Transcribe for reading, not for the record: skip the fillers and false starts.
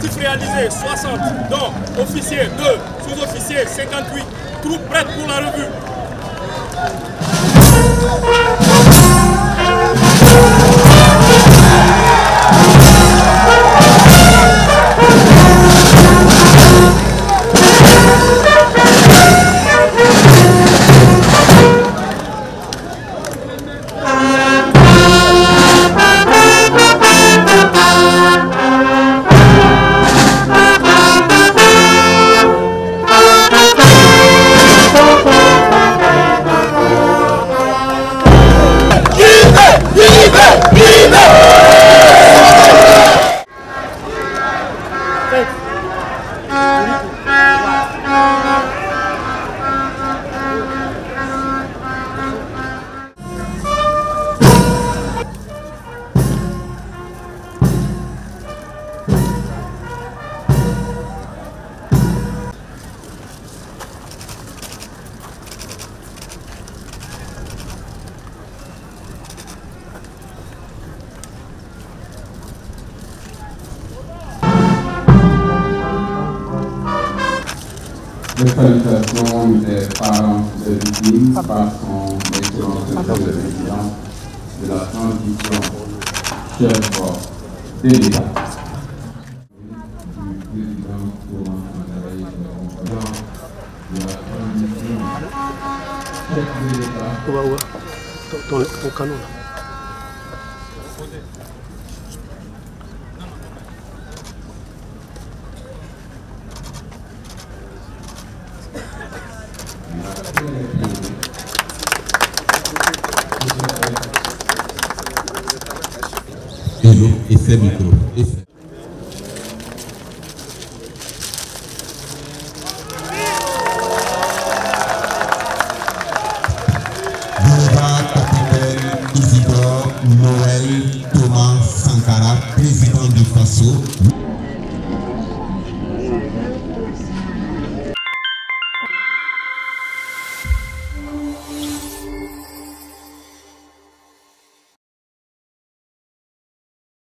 Effectif réalisé 60, dont officiers 2, sous-officiers 58, troupes prêtes pour la revue. Les salutations des parents des victimes par son excellence le président de la transition, chef de l'État. Du président Thomas Mandaraï, le président de la transition, chef de l'État. Ton canon là. Et ses micros.